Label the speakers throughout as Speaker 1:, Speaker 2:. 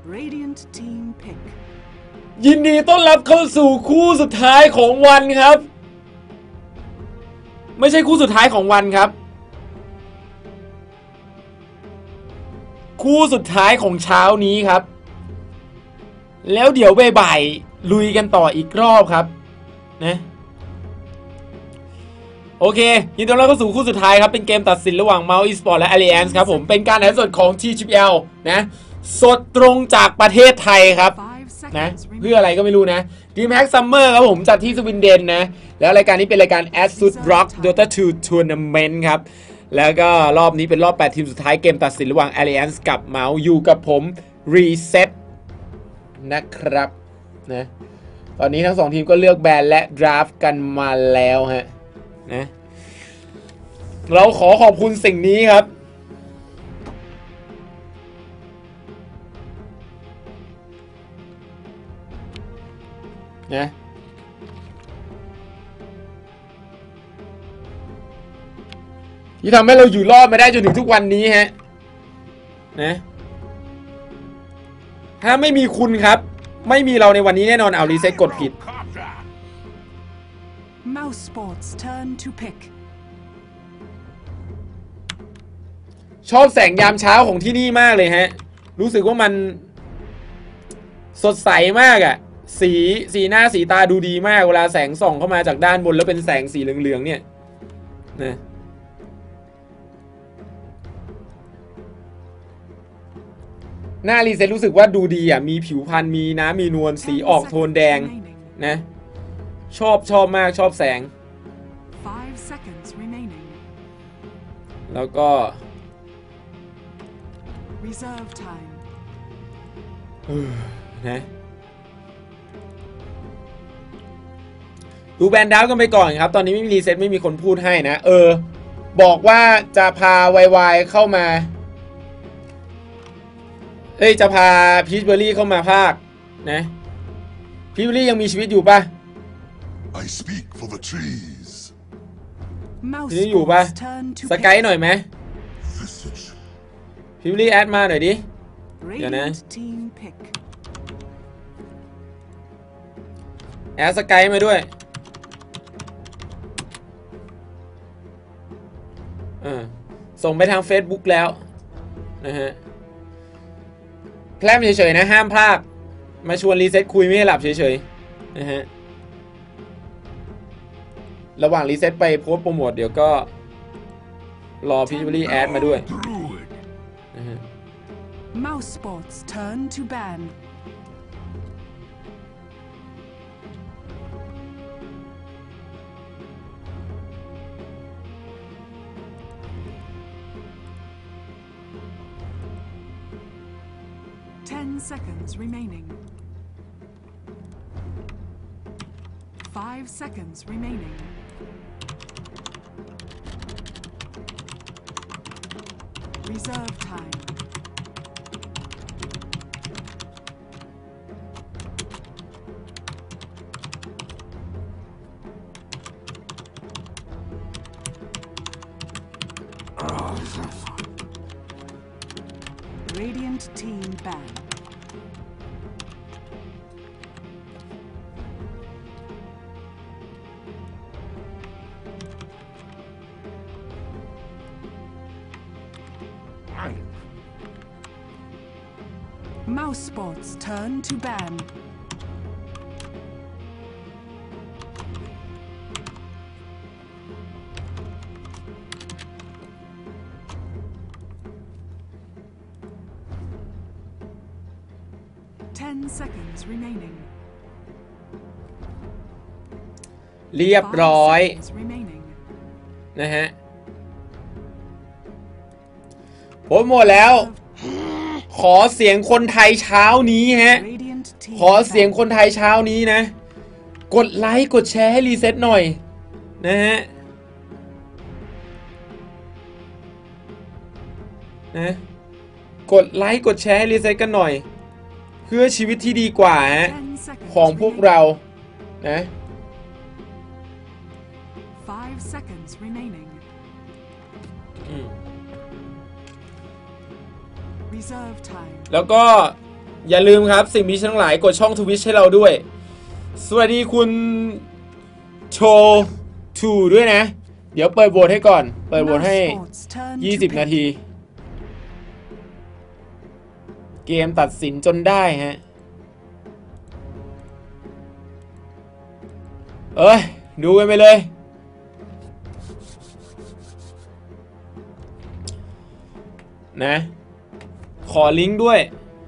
Speaker 1: Radiant team pick
Speaker 2: ยินดีต้อนรับเข้าสู่คู่สุดท้ายของวันครับไม่ใช่คู่สุดท้ายของวันครับคู่สุดท้ายของเช้านี้ครับแล้วเดี๋ยวบ่ายๆลุยกันต่ออีกรอบครับนะโอเคยินดีต้อนรับเข้าสู่คู่สุดท้ายครับเป็นเกมตัดสินระหว่าง Mouse Esports และ Alliance ครับผมเป็นการถ่ายทอดสดของ TGPL นะสดตรงจากประเทศไทยครับนะเพื่ออะไรก็ไม่รู้นะ DreamHack Summer ครับผมจัดที่สวินเดนนะแล้วรายการนี้เป็นรายการ Asud Rock Dota 2 Tournament ครับแล้วก็รอบนี้เป็นรอบ8ทีมสุดท้ายเกมตัดสินระหว่าง Alliance กับ Mouse อยู่กับผม Reset นะครับนะตอนนี้ทั้ง2ทีมก็เลือกแบนและดราฟต์กันมาแล้วฮะนะเราขอบคุณสิ่งนี้ครับนะที่ทำให้เราอยู่รอดมาได้จนถึงทุกวันนี้ฮะนะถ้าไม่มีคุณครับไม่มีเราในวันนี้แน่นอนเอารีเซ็ตกดผิด
Speaker 1: Mouse Sports turn to pick
Speaker 2: ชอบแสงยามเช้าของที่นี่มากเลยฮะรู้สึกว่ามันสดใสมากอะสีหน้าสีตาดูดีมากเวลาแสงส่องเข้ามาจากด้านบนแล้วเป็นแสงสีเหลืองๆเนี่ยนะหน้ารีเซ็ตรู้สึกว่าดูดีอ่ะมีผิวพรรณมีน้ำมีนวลสีออกโทนแดงนะชอบมากชอบแสงแล้วก็นะดูแบนดาวกันไปก่อนครับตอนนี้ไม่มีรีเซ็ตไม่มีคนพูดให้นะบอกว่าจะพาวายเข้ามาจะพาพีชเบอร์รี่เข้ามาภาคนะพีชเบอร์รี่ยังมีชีวิตอยู่ปะพีชอยู่ปะสกายหน่อยไหมพีชเบอร์รี่แอดมาหน่อยดิเดี๋ยวนะแอดสกายมาด้วยส่งไปทาง Facebook แล้วนะฮะแพร่มเฉยๆนะห้ามพลาดมาชวนรีเซ็ตคุยไม่ให้หลับเฉยๆนะฮะระหว่างรีเซ็ตไปโพสต์โปรโมทเดี๋ยวก็รอพิจิตรีแอดมาด้วยนะฮะ
Speaker 1: Mouse Sports turn to ban 10 seconds remaining. 5 seconds remaining. Reserve time. Radiant team ban. Mouse Sports turn to ban. Seconds remaining.
Speaker 2: เรียบร้อยนะฮะผมหมดแล้วขอเสียงคนไทยเช้านี้ฮะขอเสียงคนไทยเช้านี้นะกดไลค์กดแชร์ให้รีเซ็ตหน่อยนะฮะนะกดไลค์กดแชร์ให้รีเซ็ตกันหน่อยเพื่อชีวิตที่ดีกว่าฮะของพวกเรานะ
Speaker 1: 5 seconds remaining. Reserve time.
Speaker 2: แล้วก็อย่าลืมครับสิ่งมีทั้งหลายกดช่อง Twitch ให้เราด้วยสวัสดีคุณโชทูด้วยนะเดี๋ยวเปิดโหวตให้ก่อนเปิดโหวตให้20 นาทีเกมตัดสินจนได้ฮะเอ้ยดูกันไปเลยนะขอลิงก์ด้วย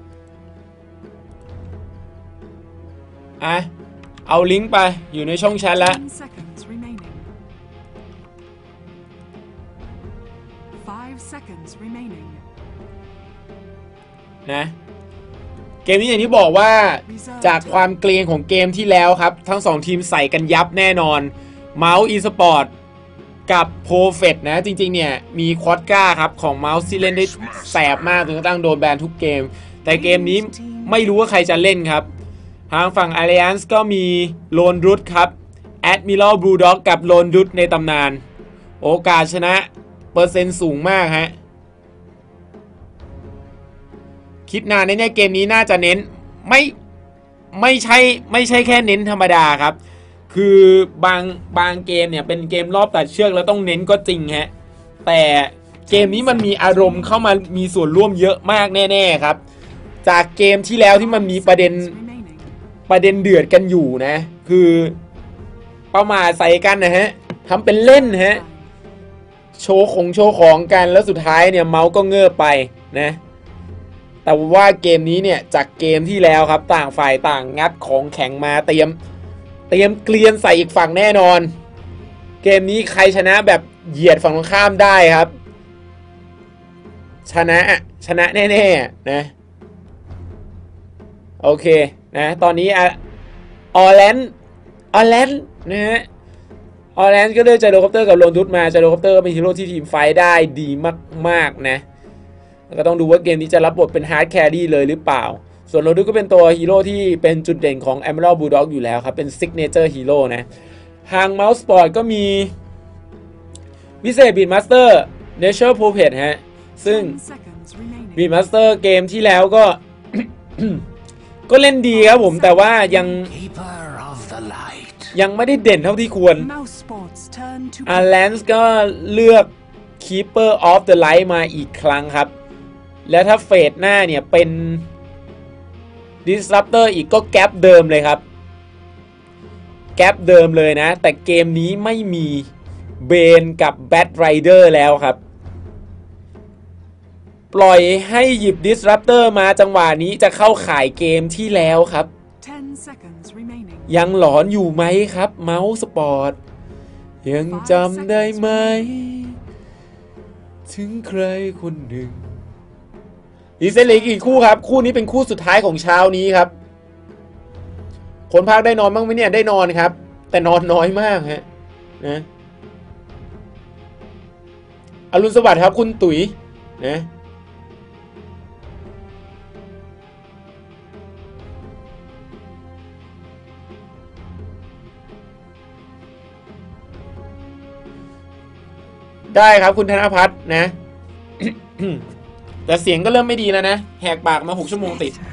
Speaker 2: เอาลิงก์ไปอยู่ในช่องแชทแล้วนะเกมนี้อย่างที่บอกว่าจากความเกรียนของเกมที่แล้วครับทั้ง2ทีมใส่กันยับแน่นอนเมาส์อีสปอร์ตกับโพเฟตนะจริงๆเนี่ยมีควอดก้าครับของเมาส์ที่เล่นได้แสบมากจนกระทั่งโดนแบนทุกเกมแต่เกมนี้ไม่รู้ว่าใครจะเล่นครับทางฝั่ง Alliance ก็มีโลนรุดครับ Admiral Blue Dog กับโลนรุดในตำนานโอกาสชนะเปอร์เซ็นต์สูงมากฮะคิดนานในเนี่ยเกมนี้น่าจะเน้นไม่ใช่แค่เน้นธรรมดาครับคือบางเกมเนี่ยเป็นเกมรอบตัดเชือกแล้วต้องเน้นก็จริงฮะแต่เกมนี้มันมีอารมณ์เข้ามามีส่วนร่วมเยอะมากแน่ๆครับจากเกมที่แล้วที่มันมีประเด็นเดือดกันอยู่นะคือประมาทใส่กันนะฮะทำเป็นเล่นฮะโชว์ของกันแล้วสุดท้ายเนี่ยเมาส์ก็เงือบไปนะแต่ว่าเกมนี้เนี่ยจากเกมที่แล้วครับต่างฝ่ายต่างงัดของแข็งมาเตรียมเกลียนใส่อีกฝั่งแน่นอนเกมนี้ใครชนะแบบเหยียดฝั่งตรงข้ามได้ครับชนะแน่ๆนะโอเคนะตอนนี้ออแลนด์นะฮะออแลนด์ก็เลือกไจโรคอปเตอร์กับโลนดุสมาไจโรคอปเตอร์ก็เป็นฮีโร่ที่ทีมไฟได้ดีมากๆนะก็ต้องดูว่าเกมนี้จะรับบทเป็นฮาร์ดแครี่เลยหรือเปล่าส่วนโลนดุสก็เป็นตัวฮีโร่ที่เป็นจุดเด่นของ Emerald Bulldog อยู่แล้วครับเป็นซิกเนเจอร์ฮีโร่นะทาง Mouse Sport ก็มีวิเศษบีดมาสเตอร์เนเชอร์โพเพทฮะซึ่งบีดมาสเตอร์เกมที่แล้วก็ ก็เล่นดีครับผมแต่ว่ายังไม่ได้เด่นเท่าที่ควรAlliance ก็เลือก Keeper of the Light มาอีกครั้งครับและถ้าเฟสหน้าเนี่ยเป็น Disruptor อีกก็แก๊ปเดิมเลยครับแก๊ปเดิมเลยนะแต่เกมนี้ไม่มีเบนกับ Bat Rider แล้วครับปล่อยให้หยิบ Disruptor มาจังหวะนี้จะเข้าข่ายเกมที่แล้วครับยังหลอนอยู่ไหมครับเมาส์สปอร์ตยังจำได้ไหมถึงใครคนหนึ่งอีเซลิกอีกคู่ครับคู่นี้เป็นคู่สุดท้ายของเช้านี้ครับคนภาคได้นอนบ้างไหมเนี่ยได้นอนครับแต่นอนน้อยมากฮะนะอรุณสวัสดิ์ครับคุณตุ๋ยนะได้ครับคุณธนภัทรนะ แต่เสียงก็เริ่มไม่ดีแล้วนะแหกปากมา6 ชั่วโมงติด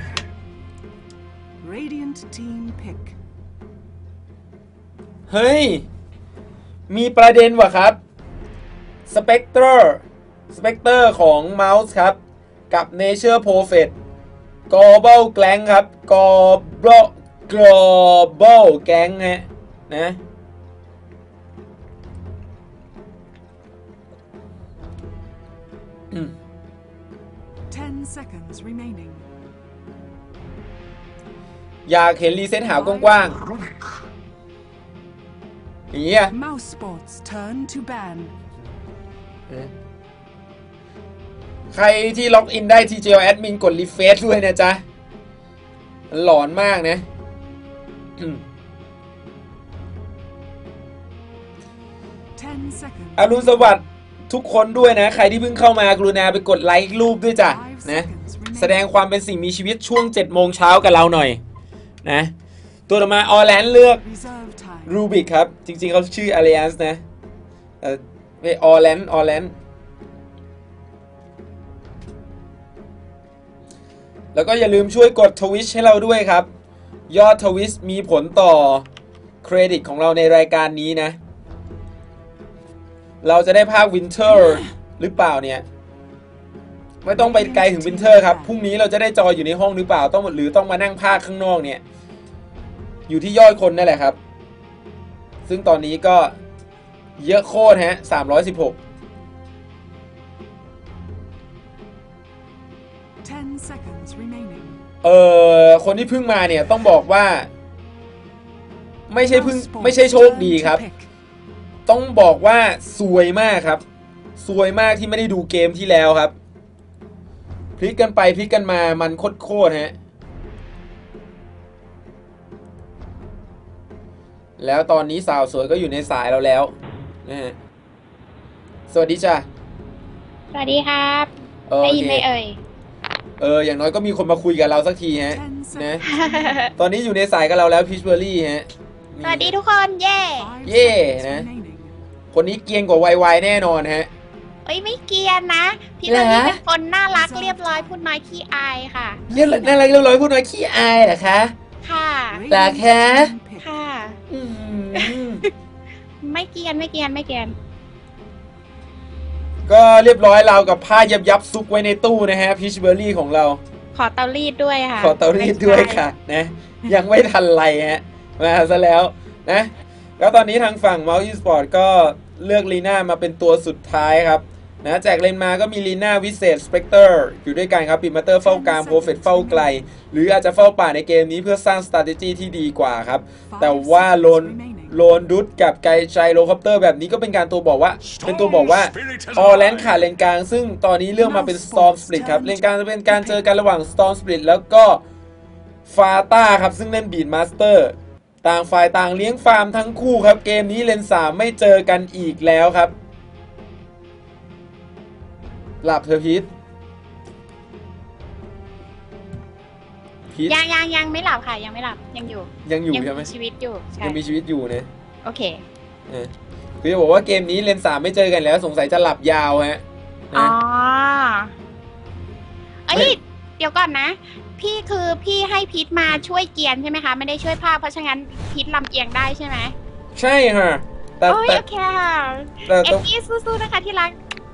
Speaker 2: เฮ้ยมีประเด็นว่ะครับสเปกเตอร์ของเมาส์ครับกับ Nature Prophet Global Gang ครับ Global Gang ฮะนะอยากเห็นรีเซ็ตหาวกว้างๆอย่างเงี้ยใครที่ล็อกอินได้ TGL Admin กดรีเฟรชด้วยนะจ๊ะหลอนมากนะอรุณสวัสดิ์ทุกคนด้วยนะใครที่เพิ่งเข้ามากรุณาไปกดไลค์รูปด้วยจ้ะนะแสดงความเป็นสิ่งมีชีวิตช่วง 7 โมงเช้ากับเราหน่อยนะตัวต่อมาออแลนด์เลือกรูบิกครับจริงๆเขาชื่อ Alliance นะออแลนด์แล้วก็อย่าลืมช่วยกดทวิชให้เราด้วยครับยอดทวิชมีผลต่อเครดิตของเราในรายการนี้นะเราจะได้ภาควินเทอร์หรือเปล่าเนี่ยไม่ต้องไปไกลถึงวินเทอร์ครับพรุ่งนี้เราจะได้จอยอยู่ในห้องหรือเปล่าต้องหรือต้องมานั่งภาคข้างนอกเนี่ยอยู่ที่ยอดคนนั่นแหละครับซึ่งตอนนี้ก็เยอะโคตรฮะ316
Speaker 1: 10 seconds remaining
Speaker 2: คนที่เพิ่งมาเนี่ยต้องบอกว่าไม่ใช่โชคดีครับต้องบอกว่าซวยมากครับซวยมากที่ไม่ได้ดูเกมที่แล้วครับพลิกกันไปพลิกกันมามันโคตรฮะแล้วตอนนี้สาวสวยก็อยู่ในสายเราแล้วนะฮะสวัสดีจ้ะ
Speaker 3: สวัสดีครับได้ยินไหมเอ่ย
Speaker 2: อย่างน้อยก็มีคนมาคุยกับเราสักทีฮะนะตอนนี้อยู่ในสายกับเราแล้วพีชเบอร์รี่ฮะ
Speaker 3: สวัสดีทุกคนเย่
Speaker 2: นะคนนี้เกรียนกว่าไวๆแน่นอนฮะ
Speaker 3: ไม่เกรียนนะพี่เบอร์รี่เป็นคนน่ารักเรียบร้อยพูดน้อยขี้อายค่ะ
Speaker 2: น่ารักเรียบร้อยพูดน้อยขี้อายเหรอคะ
Speaker 3: ค่ะ
Speaker 2: เหรอคะ
Speaker 3: ค่ะไม่เกรียน
Speaker 2: ก็เรียบร้อยเรากับผ้ายับซุกไว้ในตู้นะฮะพีชเบอร์รี่ของเรา
Speaker 3: ขอเตารีดด้วยค่ะ
Speaker 2: ขอเตารีดด้วยค่ะนะยังไม่ทันไรฮะมาซะแล้วนะแล้วตอนนี้ทางฝั่ง Mouse Esport ก็เลือกลีน่ามาเป็นตัวสุดท้ายครับนะแจกเลนมาก็มีลีน่าวิเศษสเปกเตอร์อยู่ด้วยกันครับปิดมาเตอร์เฝ้ากลางโปรเฟตเฝ้าไกลหรืออาจจะเฝ้าป่าในเกมนี้เพื่อสร้าง strategy ที่ดีกว่าครับแต่ว่าโลนดุดกับไกไจโรคอปเตอร์แบบนี้ก็เป็นการตัวบอกว่าออแลนด์ขาดเลนกลางซึ่งตอนนี้เลือกมาเป็น Storm Split ครับเลนกลางจะเป็นการเจอกันระหว่าง Storm Split แล้วก็ฟาต้าครับซึ่งเล่นบีดมาสเตอร์ต่างฝ่ายต่างเลี้ยงฟาร์มทั้งคู่ครับเกมนี้เลน3ไม่เจอกันอีกแล้วครับหลับเธอพีท
Speaker 3: ยังไม่หลับค่ะยังไม่หลับยังอยู่
Speaker 2: ใช่ไหม
Speaker 3: ชีวิตอยู่
Speaker 2: ยังมีชีวิตอยู่นะ
Speaker 3: โอเค
Speaker 2: คือจะบอกว่าเกมนี้เลน3ไม่เจอกันแล้วสงสัยจะหลับยาวฮะ
Speaker 3: เดี๋ยวก่อนนะพี่ให้พีทมาช่วยเกียนใช่ไหมคะไม่ได้ช่วยภาพเพราะฉะนั้นพีทลำเอียงได้ใช่ไหม
Speaker 2: ใช่ค่ะ
Speaker 3: โอเคค่ะเอ็กกี้สู้ๆนะคะที่รัก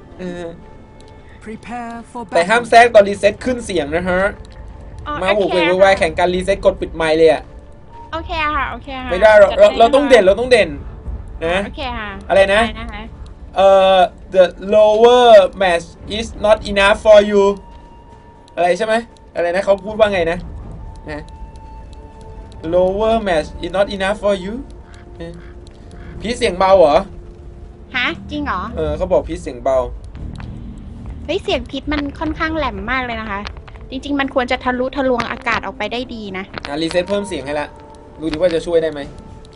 Speaker 2: แต่ห้ามแทรกตอนรีเซ็ตขึ้นเสียงนะฮะมาบุกไปไวแข่งกันรีเซ็ตกดปิดไมค์เลยอะ
Speaker 3: โอเคค่ะ
Speaker 2: ไม่ได้เราต้องเด่นนะ
Speaker 3: โอเคค่ะ
Speaker 2: อะไรนะthe lower match is not enough for you อะไรใช่ไหมอะไรนะเขาพูดว่าไงนะ lower match is not enough for you พีเสียงเบาเหรอ
Speaker 3: ฮะจริงเหรอ
Speaker 2: เขาบอกพีเสียงเบา
Speaker 3: เสียงพิษมันค่อนข้างแหลมมากเลยนะคะจริงๆมันควรจะทะลุทะลวงอากาศออกไปได้ดีนะ
Speaker 2: รีเซ็ตเพิ่มเสียงให้ละดูดิว่าจะช่วยได้ไหม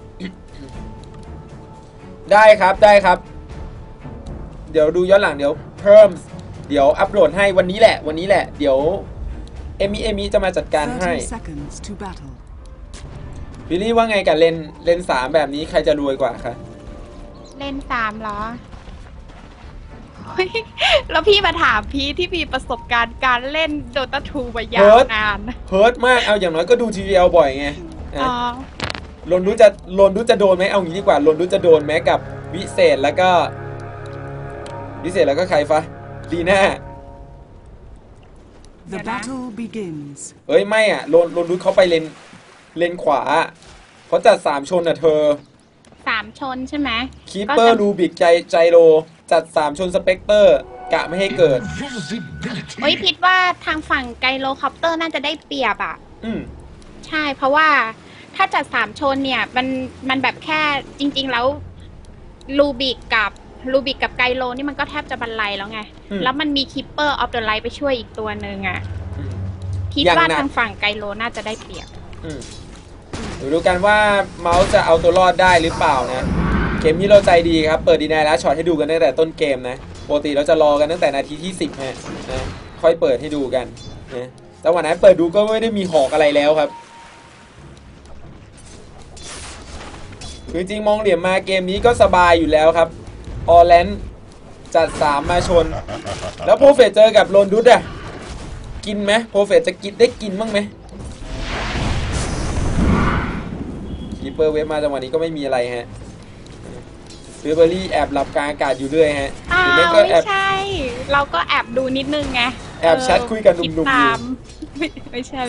Speaker 2: ได้ครับเดี๋ยวดูย้อนหลังเดี๋ยวเพิ่มเดี๋ยวอัปโหลดให้วันนี้แหละเดี๋ยวเอมิจะมาจัดการให้บิลลี่ว่าไงกับเลน3แบบนี้ใครจะรวยกว่าคะ
Speaker 3: เลน3เหรอแล้วพี่มาถามพี่ที่มีประสบการณ์การเล่นโดตา2มายาวนาน
Speaker 2: เฮิร์ตมากเอาอย่างน้อยก็ดู TVL บ่อยไงลนดูจะโดนไหมเอางี้ดีกว่าลนดูจะโดนไหมกับวิเศษแล้วก็ใครฟะลีน่าเฮ้ยไม่อ่ะลนดูเขาไปเลนขวาเขาจัด3ชนอ่ะเธอ
Speaker 3: 3ชนใช่ไหม
Speaker 2: คีเปอร์รูบิกไจโรจัด3ชนสเปกเตอร์กะไม่ให้เกิด
Speaker 3: พิดว่าทางฝั่งไกโลคอปเตอร์น่าจะได้เปรียบอ่ะใช่เพราะว่าถ้าจัด3ชนเนี่ยมันแบบแค่จริงๆแล้วรูบิกกับไกโลนี่มันก็แทบจะบรรลัยแล้วไงแล้วมันมีคิปเปอร์ออฟเดอะไลท์ไปช่วยอีกตัวหนึ่งอ่ะคิดว่าทางฝั่งไกโลน่าจะได้เปรียบ
Speaker 2: ดูกันว่าเมาส์จะเอาตัวรอดได้หรือเปล่านะเกมนี้เราใจดีครับเปิดดีนายแล้วช็อตให้ดูกันตั้งแต่ต้นเกมนะปกติเราจะรอกันตั้งแต่นาทีที่10นะค่อยเปิดให้ดูกันนะแต่วันนั้นเปิดดูก็ไม่ได้มีหอกอะไรแล้วครับจริงๆมองเหลี่ยมมาเกมนี้ก็สบายอยู่แล้วครับออแลนด์จัด3มาชนแล้วโปรเฟสเจอกับโลนดุดอะกินไหมโปรเฟสจะกินได้กินบ้างไหมคีเปอร์เวฟมาจังหวะนี้ก็ไม่มีอะไรฮะฟิวเบอรี่แอบหลับกลางอากาศอยู่ด้วยฮะ
Speaker 3: ไม่ใช่เราก็แอบดูนิดนึงไง
Speaker 2: แอบแชทคุยกันหนุ่มๆอยู่
Speaker 3: ไม่ใช่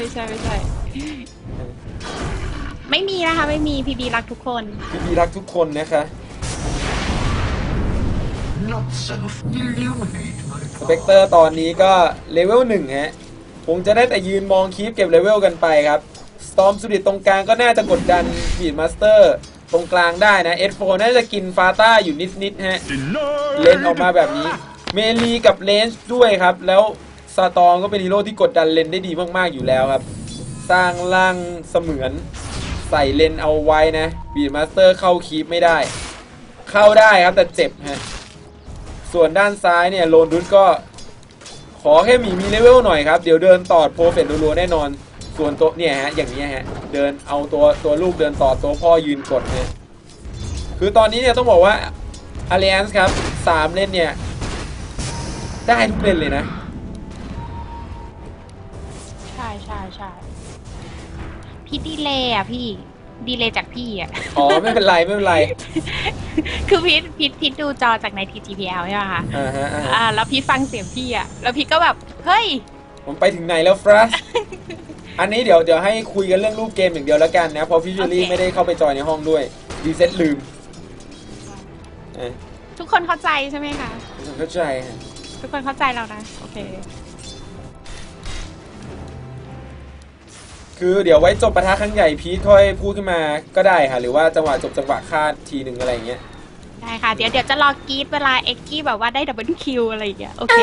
Speaker 3: ไม่มีนะคะไม่มีพีบีรักทุกคน
Speaker 2: พีบีรักทุกคนนะคะสเปกเตอร์ตอนนี้ก็เลเวล1ฮะคงจะได้แต่ยืนมองคีปเก็บเลเวลกันไปครับสตอร์มสุดิตตรงกลางก็น่าจะกดดันบีดมาสเตอร์ตรงกลางได้นะเอสโฟน่าจะกินฟาต้าอยู่นิดๆฮะเลนออกมาแบบนี้เมลีกับเลนส์ด้วยครับแล้วซาตองก็เป็นฮีโร่ที่กดดันเลนได้ดีมากๆอยู่แล้วครับสร้างร่างเสมือนใส่เลนเอาไว้นะบีดมาสเตอร์เข้าคีปไม่ได้เข้าได้ครับแต่เจ็บฮะส่วนด้านซ้ายเนี่ยโลนดุสก็ขอแค่มีเลเวลหน่อยครับเดี๋ยวเดินต่อโปรเฟสรัวๆแน่นอนส่วนตัวเนี่ยฮะอย่างนี้ฮะเดินเอาตัวลูกเดินต่อตัวพ่อยืนกดเนี่ยคือตอนนี้เนี่ยต้องบอกว่า Alliance ครับ3เลนเนี่ยได้ทุกเลนเลยนะ
Speaker 3: ใช่พี่ดีเลยอ่ะพี่ดีเลยจากพี่อ่ะ
Speaker 2: อ๋อไม่เป็นไร
Speaker 3: คือพีทดูจอจากใน TGPL ใช่ไหมคะแล้วพีทฟังเสียงพี่อ่ะแล้วพีทก็แบบเฮ้ย
Speaker 2: ผมไปถึงไหนแล้วฟรัสอันนี้เดี๋ยวให้คุยกันเรื่องรูปเกมอย่างเดียวแล้วกันนะเพราะฟิชเชอรี่ไม่ได้เข้าไปจอยในห้องด้วยดีเซ็ตลืม
Speaker 3: ทุกคนเข้าใจใช่ไหมคะ
Speaker 2: เข้าใจ
Speaker 3: ทุกคนเข้าใจเรานะโอเค
Speaker 2: คือเดี๋ยวไว้จบปะทะครั้งใหญ่พีทค่อยพูดขึ้นมาก็ได้ค่ะหรือว่าจังหวะจบจังหวะคาดทีหนึ่งอะไรเงี้ย
Speaker 3: ได้ค่ะเดี๋ยวจะรอกรีดเวลาเอ็กกี้แบบว่าได้ดับเบิลคิวอะไรอย่างเงี้ยโอเค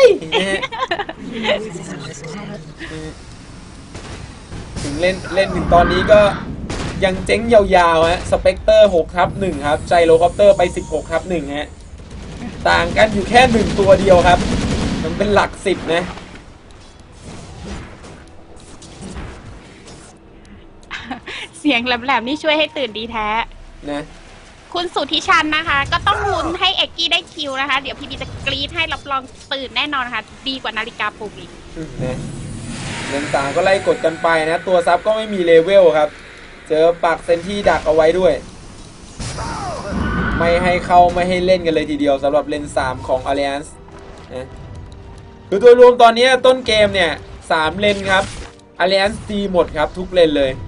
Speaker 2: ถึงเล่นถึงตอนนี้ก็ยังเจ๊งยาวๆฮะสเปกเตอร์6/1ครับไจโรคอปเตอร์ไป16/1ฮะต่างกันอยู่แค่1ตัวเดียวครับมันเป็นหลัก10นะ
Speaker 3: เสียงแหลมๆนี่ช่วยให้ตื่นดีแท้
Speaker 2: นะ
Speaker 3: คุณสุทธิชันนะคะก็ต้องลุ้นให้เอ็กกี้ได้คิวนะคะเดี๋ยวพี่บีจะกรี๊ดให้รับรองตื่นแน่นอนค่ะดีกว่านาฬิกาปลุกอีก
Speaker 2: นะเลนต่างก็ไล่กดกันไปนะตัวซับก็ไม่มีเลเวลครับเจอปักเซนที่ดักเอาไว้ด้วยไม่ให้เข้าไม่ให้เล่นกันเลยทีเดียวสำหรับเลน3ของ Alliance นะคือโดยรวมตอนนี้ต้นเกมเนี่ย3เลนครับ Alliance ตีหมดครับทุกเลนเลย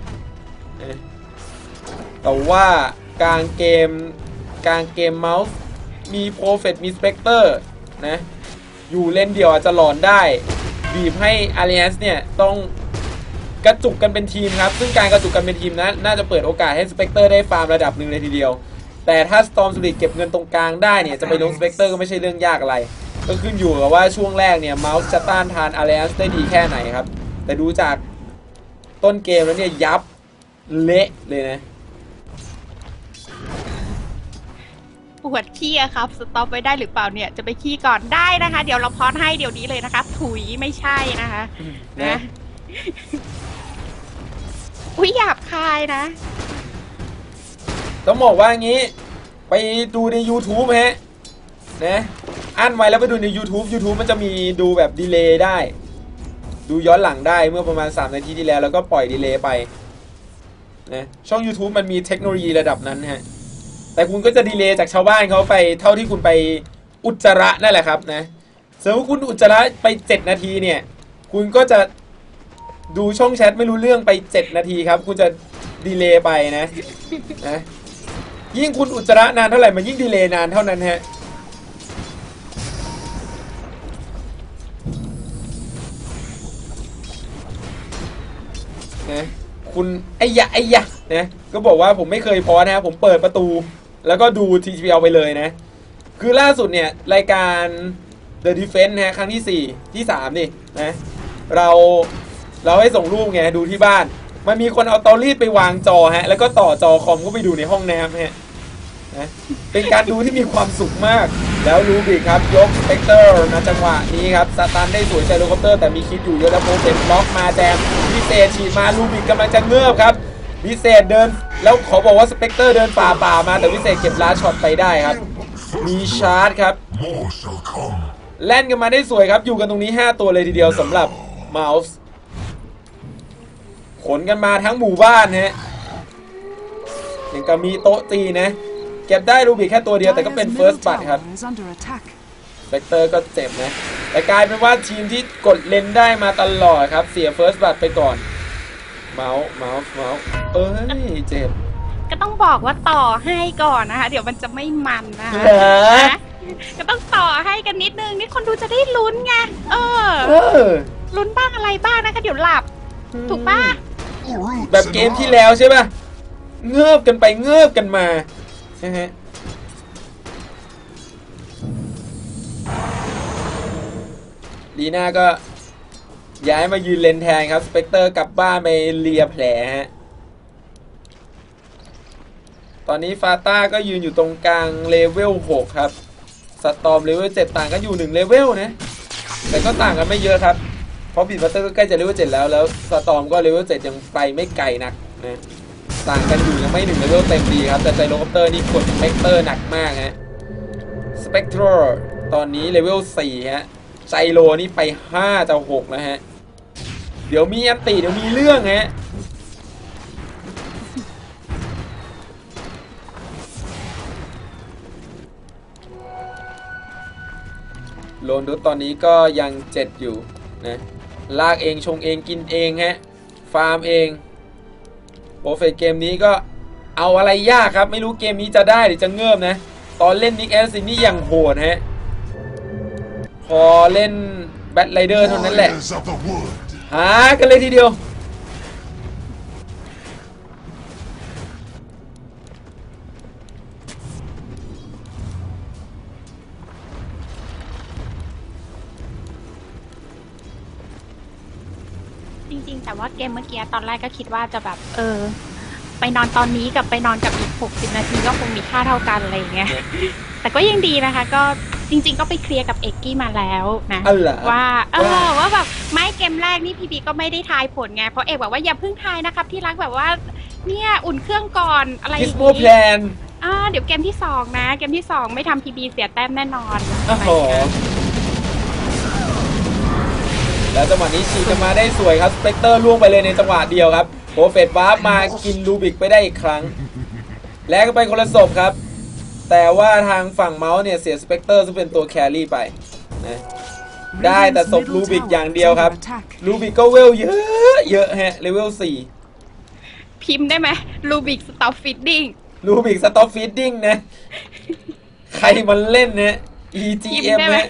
Speaker 2: แต่ว่ากลางเกมเมาส์มีโปรเฟสมีสเปกเตอร์นะอยู่เลนเดียวอาจจะหลอนได้บีบให้ Alliance เนี่ยต้องกระจุกกันเป็นทีมครับซึ่งการกระจุกกันเป็นทีมนะน่าจะเปิดโอกาสให้สเปกเตอร์ได้ฟาร์มระดับหนึ่งเลยทีเดียวแต่ถ้า Storm Spirit เก็บเงินตรงกลางได้เนี่ยจะไปลงสเปกเตอร์ก็ไม่ใช่เรื่องยากอะไรก็ขึ้นอยู่กับว่าช่วงแรกเนี่ยเมาส์จะต้านทาน Alliance ได้ดีแค่ไหนครับแต่ดูจากต้นเกมแล้วเนี่ยยับเละเลยนะ
Speaker 3: ปวดขี้อะครับสต็อปไว้ได้หรือเปล่าเนี่ยจะไปขี้ก่อนได้นะคะเดี๋ยวเราพอดให้เดี๋ยวนี้เลยนะคะถุยไม่ใช่นะคะนะอุ้ยหยาบคายนะ
Speaker 2: ต้องบอกว่างี้ไปดูใน YouTube ฮะนะอั้นไว้แล้วไปดูใน YouTube มันจะมีดูแบบดีเลย์ได้ดูย้อนหลังได้เมื่อประมาณ3นาทีที่แล้วก็ปล่อยดีเลย์ไปนะช่อง YouTube มันมีเทคโนโลยีระดับนั้นฮะแต่คุณก็จะดีเลย์จากชาวบ้านเขาไปเท่าที่คุณไปอุจจาระนั่นแหละครับนะสมมติคุณอุจจาระไป7นาทีเนี่ยคุณก็จะดูช่องแชทไม่รู้เรื่องไป7นาทีครับคุณจะดีเลย์ไปนะยิ่งคุณอุจจาระนานเท่าไหร่มันยิ่งดีเลย์นานเท่านั้นฮะนะคุณไอ้ยะนะก็บอกว่าผมไม่เคยพอนะผมเปิดประตูแล้วก็ดู TGPL ไปเลยนะคือล่าสุดเนี่ยรายการ The Defense นะครั้งที่4ที่3นี่นะเราให้ส่งรูปไงดูที่บ้านมันมีคนเอาเตารีดไปวางจอฮะแล้วก็ต่อจอคอมก็ไปดูในห้องน้ำฮะนะเป็นการดูที่มีความสุขมากแล้วลูบิกครับยกสเปกเตอร์นะจังหวะนี้ครับสตันได้สวยไซโลคอปเตอร์แต่มีคิดอยู่เยอะแล้วโปรเซนบล็อกมาแจมพิเศษฉีดมาลูบิกกำลังจะเงือบครับพิเศษเดินแล้วขอบอกว่าสเปกเตอร์เดินป่ามาแต่พิเศษเก็บลาช็อตไปได้ครับมีชาร์จครับแล่นกันมาได้สวยครับอยู่กันตรงนี้5ตัวเลยทีเดียวสำหรับเมาส์ขนกันมาทั้งหมู่บ้านฮะยังก็มีโต๊ะตีนะเก็บได้รูบิกแค่ตัวเดียวแต่ก็เป็น First Blood ครับสเปกเตอร์ก็เจ็บนะแต่กลายเป็นว่าทีมที่กดเลนได้มาตลอดครับเสีย First Blood ไปก่อนเมาส์เอ้ยเจ็บ
Speaker 3: ก็ต้องบอกว่าต่อให้ก่อนนะคะเดี๋ยวมันจะไม่มันนะคะก็ต้องต่อให้กันนิดนึงนี่คนดูจะได้ลุ้นไงลุ้นบ้างอะไรบ้างนะคะเดี๋ยวหลับถูกป่ะ
Speaker 2: แบบเกมที่แล้วใช่ป่ะเงือบกันไปเงือบกันมานะฮะลีน่าก็ย้ายมายืนเลนแทนครับสเปกเตอร์กลับบ้านไปเลียแผลฮะตอนนี้ฟาต้าก็ยืนอยู่ตรงกลางเลเวล6ครับสตอมเลเวล7ต่างกันอยู่1เลเวลนะแต่ก็ต่างกันไม่เยอะครับเพราะบีทบัตเตอร์ก็ใกล้จะเลเวล7แล้วสตอมก็เลเวล7ยังไปไม่ไกลนักนะต่างกันอยู่ยังไม่1เลเวลเต็มดีครับแต่ไจโรคอปเตอร์นี่กดสเปกเตอร์หนักมากฮะสเปกโตรตอนนี้เลเวล4ฮะไจโรนี่ไป5จะ6แล้วฮะเดี๋ยวมีอันติเดี๋ยวมีเรื่องฮะโลนดุสตอนนี้ก็ยัง7อยู่นะลากเองชงเองกินเองฮะฟาร์มเองโปรเฟสเกมนี้ก็เอาอะไรยากครับไม่รู้เกมนี้จะได้หรือจะเงิบนะตอนเล่นนิกแอสซินนี่อย่างโหดฮะพอเล่นแบทไรเดอร์เท่านั้นแหละหากันเลยทีเดียว
Speaker 3: จริงๆแต่ว่าเกมเมื่อกี้ตอนแรกก็คิดว่าจะแบบไปนอนตอนนี้กับไปนอนกับอีก60นาทีก็คงมีค่าเท่ากันอะไรอย่างเงี้ยแต่ก็ยังดีนะคะก็จริงๆก็ไปเคลียร์กับเอกกี้มาแล้วนะว่าว่าแบบไม่เกมแรกนี่พีบีก็ไม่ได้ทายผลไงเพราะเอกบอกว่าอย่าเพิ่งทายนะครับที่รักแบบว่าเนี่ยอุ่นเครื่องก่อนอะไรอย่างงี้เดี๋ยวเกมที่2นะเกมที่2ไม่ทำพีบีเสียแต้มแน่นอน
Speaker 2: แล้วจังหวะนี้ฉีกมาได้สวยครับสเปกเตอร์ล่วงไปเลยในจังหวะเดียวครับโปรเฟสวาร์ปมากินลูบิกไปได้อีกครั้งแล้วก็ไปคนละศพครับแต่ว่าทางฝั่งเมาส์เนี่ยเสียสเปกเตอร์ซึ่งเป็นตัวแครี่ไปนะได้แต่ศพลูบิกอย่างเดียวครับลูบิกก็เวลเยอะฮะเลเวล4
Speaker 3: พิมพ์ได้ไหมลูบิกสต็อปฟีดดิ้ง
Speaker 2: ลูบิกสต็อปฟีดดิ้งนะใครมันเล่นเนี่ย EGM นะ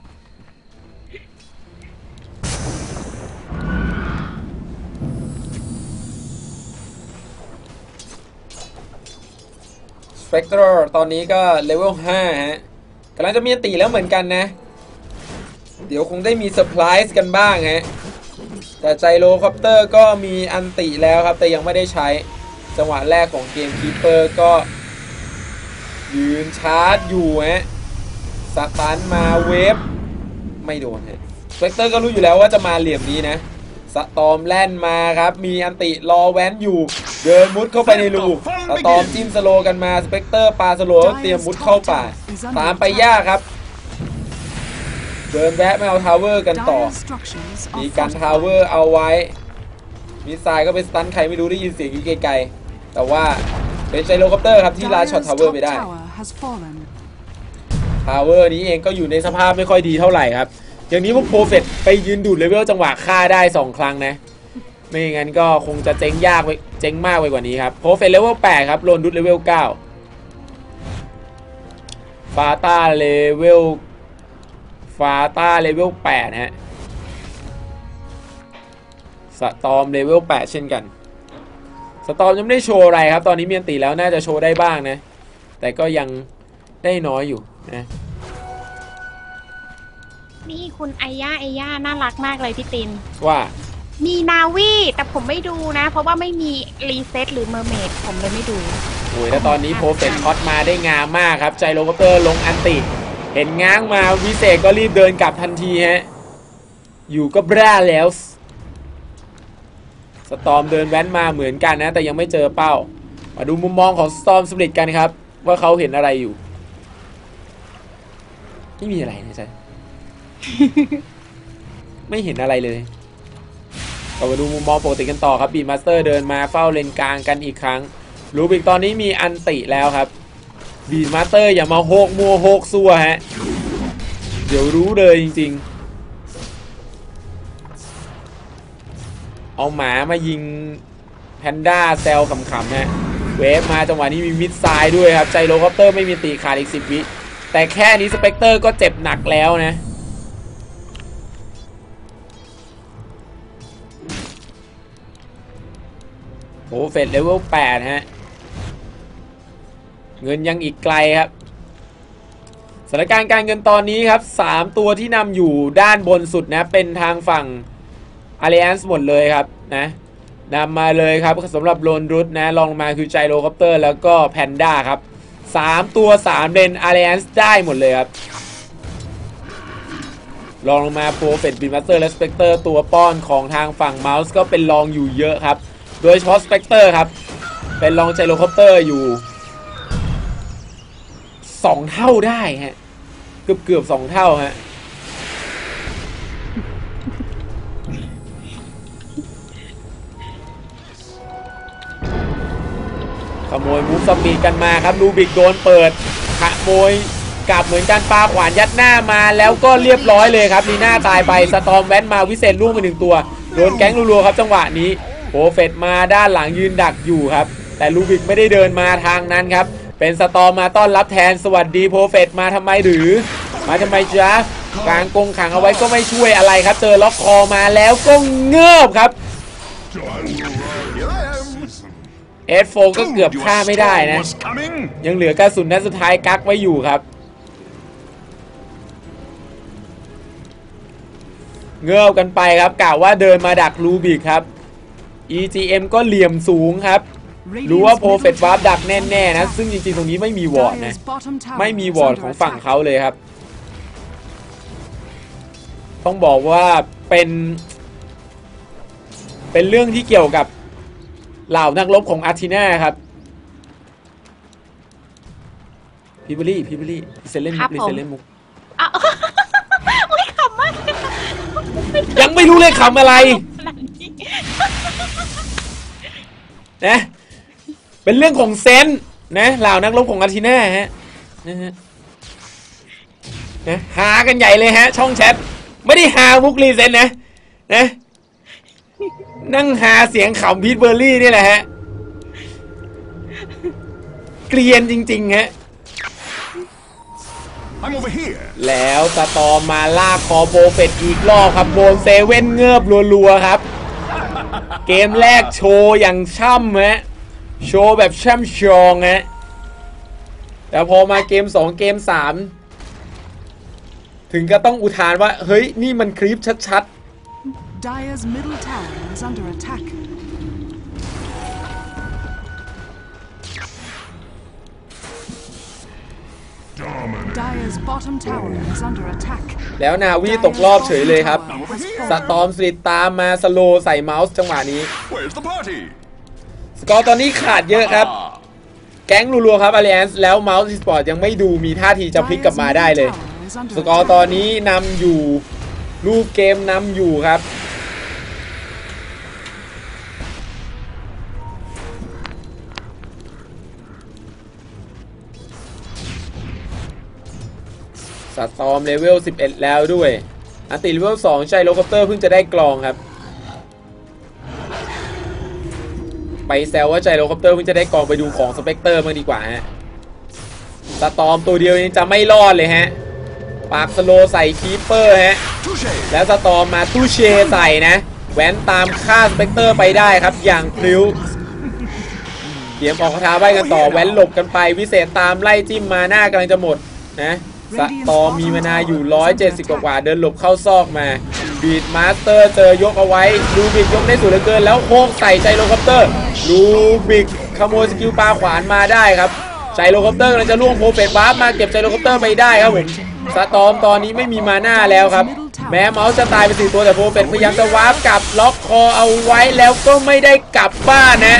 Speaker 2: สเปกเตอร์ตอนนี้ก็เลเวล5ฮะกำลังจะมีอันติแล้วเหมือนกันนะเดี๋ยวคงได้มีเซอร์ไพรส์กันบ้างฮะแต่ไจโรคอปเตอร์ก็มีอันติแล้วครับแต่ยังไม่ได้ใช้จังหวะแรกของเกมคีเปอร์ก็ยืนชาร์จอยู่ฮะสตันมาเวฟไม่โดนฮะสเปกเตอร์ก็รู้อยู่แล้วว่าจะมาเหลี่ยมนี้นะสตอมแล่นมาครับมีอันติรอแว้นอยู่เดินมุดเข้าไปในรูสตอมจิ้มสโลกันมาสเปกเตอร์ปาสโลเตรียมมุดเข้าป่าตามไปยากครับเดินแวะมาเอาทาวเวอร์กันต่อมีกันทาวเวอร์เอาไว้มิสไซล์ก็เป็นสตันใครไม่รู้ได้ยินเสียงอยู่ไกลๆแต่ว่าเป็นไจโรคอปเตอร์ครับที่ลาช็อตทาวเวอร์ไปได้ทาวเวอร์นี้เองก็อยู่ในสภาพไม่ค่อยดีเท่าไหร่ครับอย่างนี้พวกโปรเฟสไปยืนดูดเลเวลจังหวะฆ่าได้2ครั้งนะไม่งั้นก็คงจะเจ๊งยากไปเจ๊งมากไปกว่านี้ครับโปรเฟสเลเวล8ครับโลนดุสเลเวล9ฟาต้าเลเวล8ฮะสตอมเลเวล8เช่นกันสตอมยังไม่ได้โชว์อะไรครับตอนนี้มีอันติแล้วน่าจะโชว์ได้บ้างนะแต่ก็ยังได้น้อยอยู่นะ
Speaker 3: นี่คุณไอย่าน่ารักมากเลยพี่ติน
Speaker 2: ว่า
Speaker 3: มีนาวีแต่ผมไม่ดูนะเพราะว่าไม่มีรีเซ็ตหรือเมอร์เมดผมเลยไม่ดู
Speaker 2: โอ้ยแล้วตอนนี้โปรเฟสช็อตมาได้งามมากครับไจโรคอปเตอร์ลงอันติเห็นง้างมาวิเศษก็รีบเดินกลับทันทีฮะอยู่ก็บ้าแล้วสตอมเดินแว้นมาเหมือนกันนะแต่ยังไม่เจอเป้ามาดูมุมมองของสตอมสปริตกันครับว่าเขาเห็นอะไรอยู่ไม่มีอะไรนะจ๊ะ ไม่เห็นอะไรเลยเรามาดูมุมมองปกติกันต่อครับบีมาสเตอร์เดินมาเฝ้าเลนกลางกันอีกครั้งลูบิกตอนนี้มีอันติแล้วครับบีมาสเตอร์อย่ามาโฮกมัวโฮกซัวฮะเดี๋ยวรู้เลยจริงๆเอาหมามายิงแพนด้าแซลขำๆฮะเวฟมาจังหวะนี้มีมิดไซด์ด้วยครับไจโรคอปเตอร์ไม่มีตีขาดอีก10 วิแต่แค่นี้สเปกเตอร์ก็เจ็บหนักแล้วนะโอ้เฟดเลเวล8ฮะเงินยังอีกไกลครับสถานการณ์การเงินตอนนี้ครับ3ตัวที่นำอยู่ด้านบนสุดนะเป็นทางฝั่ง Alliance หมดเลยครับนะนำมาเลยครับสำหรับโลนรูทนะลองมาคือไจโรคอปเตอร์แล้วก็แพนด้าครับ3ตัว3เลน Alliance ได้หมดเลยครับลองลงมาโปรเฟตบินมาสเตอร์และสเปกเตอร์ตัวป้อนของทางฝั่งเมาส์ก็เป็นรองอยู่เยอะครับโดยเฉพาะสเปกเตอร์ครับเป็นรองไจโรคอปเตอร์อยู่2 เท่าได้ฮะเกือบ2 เท่าฮะขโมยมูฟสปีดกันมาครับลูบิกโดนเปิดขโมยกลับเหมือนกันปาขวานยัดหน้ามาแล้วก็เรียบร้อยเลยครับลีน่าตายไปสตอมแว้นมาวิเศษล่วงไป1 ตัวโดนแก๊งรัวๆครับจังหวะนี้โปรเฟตมาด้านหลังยืนดักอยู่ครับแต่ลูบิกไม่ได้เดินมาทางนั้นครับเป็นสตอมมาต้อนรับแทนสวัสดีโปรเฟตมาทำไมหรือมาทำไมจ๊ะกลางกงขังเอาไว้ก็ไม่ช่วยอะไรครับเจอล็อกคอมาแล้วก็เงือบครับS4 ก็เกือบฆ่าไม่ได้นะยังเหลือกระสุนนัดสุดท้ายกักไว้อยู่ครับเงือบกันไปครับกะว่าเดินมาดักลูบิกครับ EGM ก็เหลี่ยมสูงครับรู้ว่าโปรเฟตวาร์ปดักแน่ๆนะซึ่งจริงๆตรงนี้ไม่มีวอร์ดนะไม่มีวอร์ดของฝั่งเขาเลยครับต้องบอกว่าเป็นเรื่องที่เกี่ยวกับเหล่านักรบของอาร์ตินาครับพิบลี่เซเลนมุก
Speaker 3: ไม่ขำมาก
Speaker 2: ยังไม่รู้เลยขำอะไรนะเป็นเรื่องของเซนนะเหล่านักรบของอาร์ตินาฮะนะหากันใหญ่เลยฮะช่องแชทไม่ได้หามุกรีเซนนะนั่งหาเสียงขำพีทเบอร์รี่นี่แหละฮะเกลียนจริงๆฮะแล้วสตอมมาลากคอโปรเฟตอีกรอบครับโดนเซเว่นเงือบรัวๆครับเกมแรกโชว์อย่างช่ำฮะโชว์แบบช่ำชองฮะแต่พอมาเกม2เกม3ถึงก็ต้องอุทานว่าเฮ้ยนี่มันคลิปชัด
Speaker 1: Dire's middle tower is under attack. Dire's bottom tower is under attack.
Speaker 2: แล้วนาวีตกรอบเฉยเลยครับสตอมสลิดตามมาสโลใส่เมาส์จังหวะนี้สกอร์ตอนนี้ขาดเยอะครับแก๊งรัวๆครับ Alliance แล้วเมาส์อีสปอร์ตยังไม่ดูมีท่าทีจะพลิกกลับมาได้เลยสกอร์ตอนนี้นำอยู่รูปเกมนำอยู่ครับสตอมเลเวล11แล้วด้วยอันติเลเวล2ใช่โลคอปเตอร์เพิ่งจะได้กลองครับไปแซวว่าใจโลคอปเตอร์เพิ่งจะได้กลองไปดูของสเปกเตอร์มาดีกว่าฮะสตอมตัวเดียวยังจะไม่รอดเลยฮะปากสโลใส่คีปเปอร์ฮะแล้วสตอมมาตู้เชใส่นะแว้นตามฆ่าสเปกเตอร์ไปได้ครับอย่างพลิ้วเตรียมออกคาถาใบกันต่อแว้นหลบกันไปวิเศษตามไล่จิ้มมาหน้ากำลังจะหมดนะสตอมมีมานาอยู่170กว่าเดินหลบเข้าซอกมาบีดมาสเตอร์เจอยกเอาไว้ลูบิกยกได้สุดเหลือเกินแล้วโค้งใส่ใจโลคอปเตอร์ลูบิกขโมยสกิลปาขวานมาได้ครับใจโลคอปเตอร์กำลังจะล่วงโปรเฟตวาร์ปมาเก็บใจโลคอปเตอร์ไปได้ครับผมสตอมตอนนี้ไม่มีมาน่าแล้วครับแม้เมาส์จะตายไป4 ตัวแต่โปรเฟตพยายามจะวาร์ปกลับล็อกคอเอาไว้แล้วก็ไม่ได้กลับบ้านนะ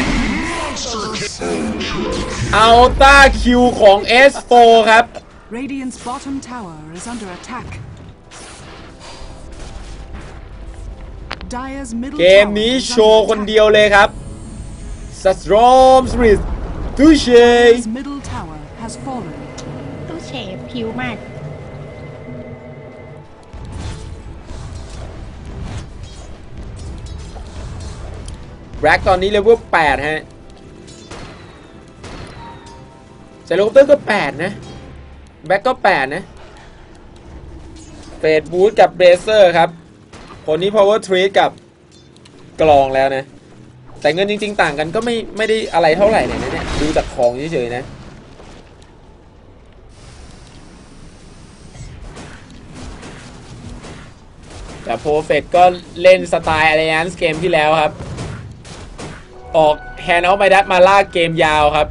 Speaker 2: อัลต้าคิวของ S4 ครับ
Speaker 1: Radiant's bottom tower is under attack. middle
Speaker 2: เกม
Speaker 1: tower
Speaker 2: นี้
Speaker 1: is
Speaker 2: โชว์
Speaker 1: under
Speaker 2: คน
Speaker 1: attack.
Speaker 2: เดียวเลยครับสตรอมสมิธทูเช
Speaker 1: Dire's middle tower has fallen.
Speaker 3: ตู้เฉฟผิวมาก
Speaker 2: แบล็กตอนนี้เลเวล8ฮะเซโลเตอร์ก็8นะแบล็กก็8นะเฟดบูธกับเบรเซอร์ครับคนนี้ power treat กับกลองแล้วนะแต่เงินจริงๆต่างกันก็ไม่ได้อะไรเท่าไหร่เนี่ยดูจากของเฉยๆนะแต่โพเฟตก็เล่นสไตล์ Alliance เกมที่แล้วครับออกแฮนด์เอาท์ไมดัสมาลากเกมยาวครับ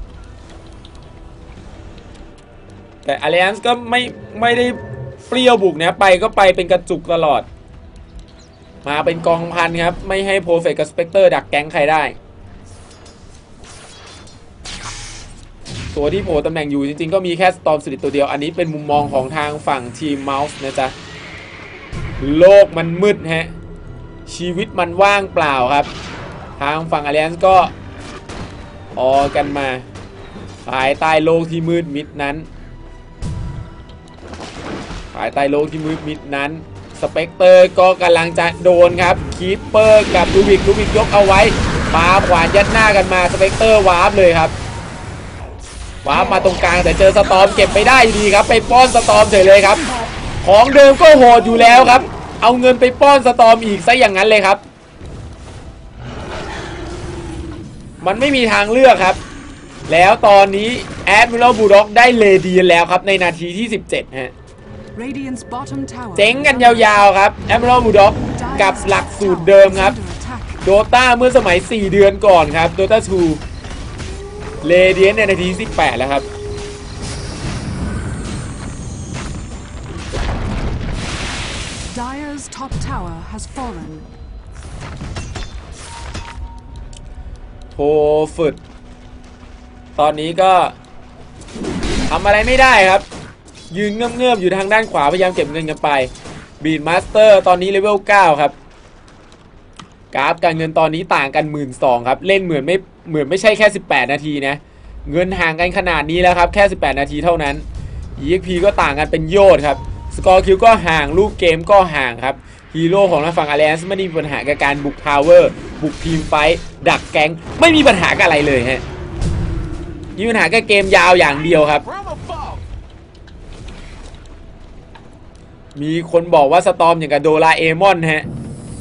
Speaker 2: แต่ Alliance ก็ไม่ได้เปรี้ยวบุกนะไปก็ไปเป็นกระจุกตลอดมาเป็นกองพันครับไม่ให้โพเฟตกับสเปกเตอร์ดักแก๊งใครได้ตัวที่โผล่ตำแหน่งอยู่จริงๆก็มีแค่สตอร์มสลิดตัวเดียวอันนี้เป็นมุมมองของทางฝั่งทีมเมาส์นะจ๊ะโลกมันมืดฮะชีวิตมันว่างเปล่าครับทางฝั่ง Alliance ก็ออกันมาภายใต้โลกที่มืดมิดนั้นภายใต้โลกที่มืดมิดนั้นสเปกเตอร์ก็กำลังจะโดนครับคีปเปอร์กับลูบิกยกเอาไว้ปาขวานยัดหน้ากันมาสเปกเตอร์วาร์ปเลยครับวาร์ปมาตรงกลางแต่เจอสตอร์มเก็บไปได้ดีครับไปป้อนสตอร์มเฉยเลยครับของเดิมก็โหดอยู่แล้วครับเอาเงินไปป้อนสตอร์มอีกซะอย่างนั้นเลยครับมันไม่มีทางเลือกครับแล้วตอนนี้แอดมิรัลบูลด็อกได้เลเดียนแล้วครับในนาทีที่17ฮะ
Speaker 1: Radiant's bottom tower
Speaker 2: เจ๊งกันยาวๆครับแอดมิรัลบูลด็อกกับหลักสูตรเดิมครับโดต้าเมื่อสมัย4เดือนก่อนครับโดต้า2เลเดียนในนาทีที่18แล้วครับ
Speaker 1: Dire's top tower has fallen.
Speaker 2: โพฝึดตอนนี้ก็ทำอะไรไม่ได้ครับยืนเงื่อมๆอยู่ทางด้านขวาพยายามเก็บเงินกันไปบีดมาสเตอร์ตอนนี้เลเวล9ครับกราฟการเงินตอนนี้ต่างกัน 12,000 ครับเล่นเหมือนไม่ใช่แค่18นาทีนะเงินห่างกันขนาดนี้แล้วครับแค่18นาทีเท่านั้น EXP ก็ต่างกันเป็นโยชน์ครับสกอร์คิวก็ห่างรูปเกมก็ห่างครับฮีโร่ของทางฝั่ง Alliance ไม่ได้มีปัญหากับการบุกทาวเวอร์บุกทีมไฟท์ดักแก๊งไม่มีปัญหากับอะไรเลยฮะมีปัญหาแค่เกมยาวอย่างเดียวครับมีคนบอกว่าสตอร์มอย่างกับโดราเอมอนฮะ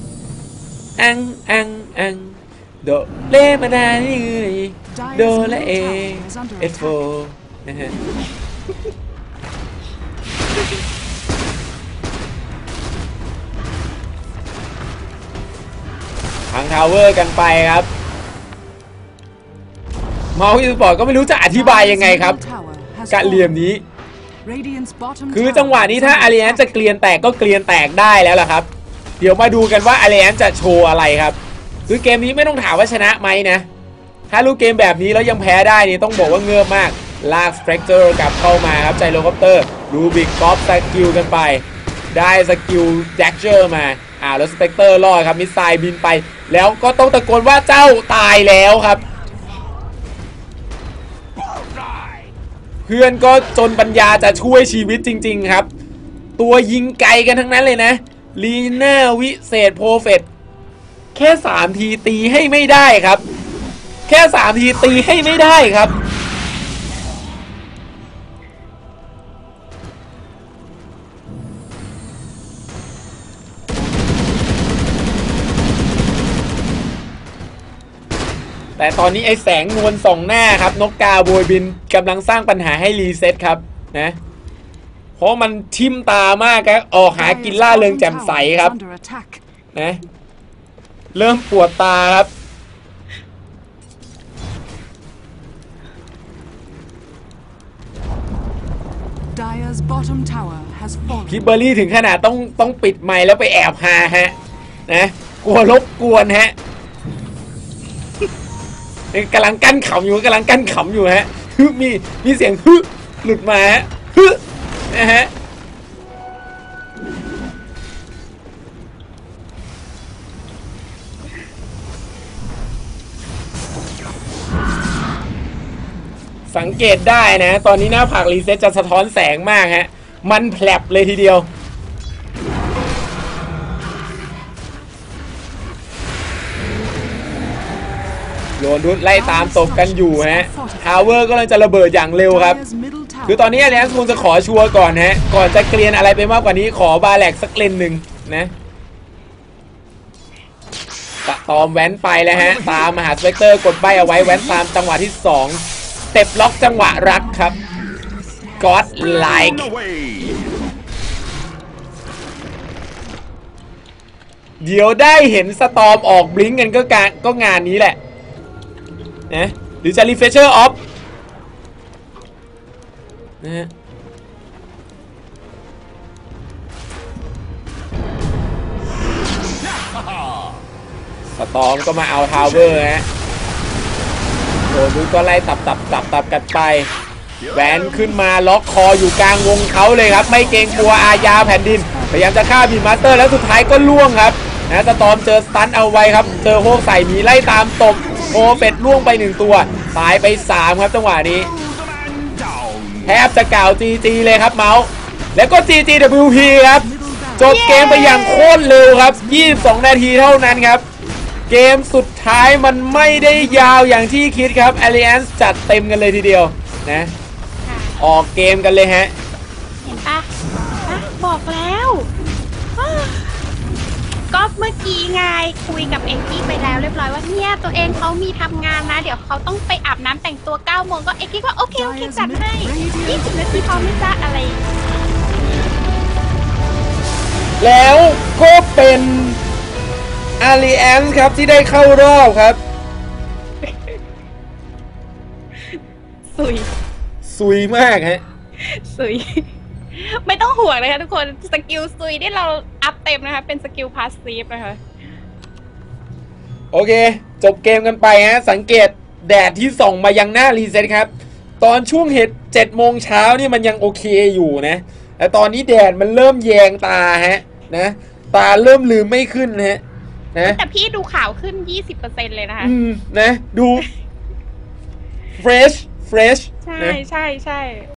Speaker 2: อังโดเรมานานี่โดราเอฟโฟนะฮะทางทาวเวอร์กันไปครับเมาส์อีสปอร์ตก็ไม่รู้จะอธิบายยังไงครับการเหลี่ยมนี้คือจังหวะนี้ถ้า Alliance จะเกลียนแตกก็เกลียนแตกได้แล้วล่ะครับเดี๋ยวมาดูกันว่า Alliance จะโชว์อะไรครับคือเกมนี้ไม่ต้องถามว่าชนะไหมนะถ้ารู้เกมแบบนี้แล้วยังแพ้ได้นี่ต้องบอกว่าเงือบมากลากสเปกเตอร์กลับเข้ามาครับไจโรคอปเตอร์รูบิกป๊อปสกิลกันไปได้สกิลแจ็คเจอร์มาแล้วสเปกเตอร์รอดครับมิสไซล์บินไปแล้วก็ต้องตะโกนว่าเจ้าตายแล้วครับเพื่อนก็จนปัญญาจะช่วยชีวิตจริงๆครับตัวยิงไกลกันทั้งนั้นเลยนะลีน่าวิเศษโพเฟตแค่3ทีตีให้ไม่ได้ครับแค่3ทีตีให้ไม่ได้ครับแต่ตอนนี้ไอ้แสงนวลส่องหน้าครับนกกาโบยบินกำลังสร้างปัญหาให้รีเซ็ตครับนะเพราะมันทิ่มตามากครับออกหากินล่าเริงแจ่มใสครับนะเริ่มปวดตาครับคิปเบอร์รี่ถึงขนาดต้องปิดไมค์แล้วไปแอบฮาฮะนะกลัวรบกวนฮะกำลังกั้นขำอยู่ฮะมีเสียงฮึหลุดมาฮะฮึนะฮะสังเกตได้นะตอนนี้หน้าผากรีเซ็ตจะสะท้อนแสงมากฮะมันแผลบเลยทีเดียวโดนรุดไล่ตามตบกันอยู่ฮะทาวเวอร์ก็กำลังจะระเบิดอย่างเร็วครับคือตอนนี้แอลเลนส์คงจะขอชัวร์ก่อนฮะก่อนจะเกรียนอะไรไปมากกว่านี้ขอบาแลกสักเลนหนึ่งนะตอมแว้นไปแล้วฮะตามมหาสเปกเตอร์กดใบเอาไว้แว้นตามจังหวะที่2สเต็ปล็อกจังหวะรักครับก็อดไลค์เดี๋ยวได้เห็นสตอมออกบลิงก์กันก็งานนี้แหละนะหรือจะรีเฟชเชอร์ออฟนะฮะสตอมก็มาเอาทาวเวอร์ฮะโดนดูก็ไล่ตับกันไปแหวนขึ้นมาล็อกคออยู่กลางวงเขาเลยครับไม่เกรงกลัวอาญาแผ่นดินพยายามจะฆ่าบีมาสเตอร์แล้วสุดท้ายก็ล่วงครับนะสตอมเจอสตันเอาไว้ครับเจอโฮใส่มีไล่ตามตบโอเป็ดล่วงไป1ตัวตายไป3ครับจังหวะนี้แทบจะกล่าว GG เลยครับเมาส์แล้วก็ GGWP ครับจบเกมไปอย่างโคตรเร็วครับ22นาทีเท่านั้นครับเกมสุดท้ายมันไม่ได้ยาวอย่างที่คิดครับ Alliance จัดเต็มกันเลยทีเดียวนะออกเกมกันเลยฮะ
Speaker 3: เห็นปะบอกแล้วก็เมื่อกี้ไงคุยกับเอ็งกี้ไปแล้วเรียบร้อยว่าเนี่ยตัวเองเขามีทำงานนะเดี๋ยวเขาต้องไปอาบน้ำแต่งตัว9 โมงก็เอ็งกี้ก็โอเคจัดให้20 นาทีพอไม่จ้าอะไร
Speaker 2: แล้วก็เป็น Alliance ครับที่ได้เข้ารอบครับซุยมากฮะ
Speaker 3: ซุยไม่ต้องห่วงนะคะทุกคนสกิลซุยที่เราอัพเต็มนะคะเป็นสกิลพาสซีฟนะคะ
Speaker 2: โอเคจบเกมกันไปฮะสังเกตแดดที่ส่องมายังหน้ารีเซ็ตครับตอนช่วง7 โมงเช้านี่มันยังโอเคอยู่นะแต่ตอนนี้แดดมันเริ่มแยงตาฮะนะตาเริ่มลืมไม่ขึ้นฮะนะ
Speaker 3: แต่พี่ดูขาวขึ้น 20% เลยนะคะ
Speaker 2: นะดู fresh
Speaker 3: ใช่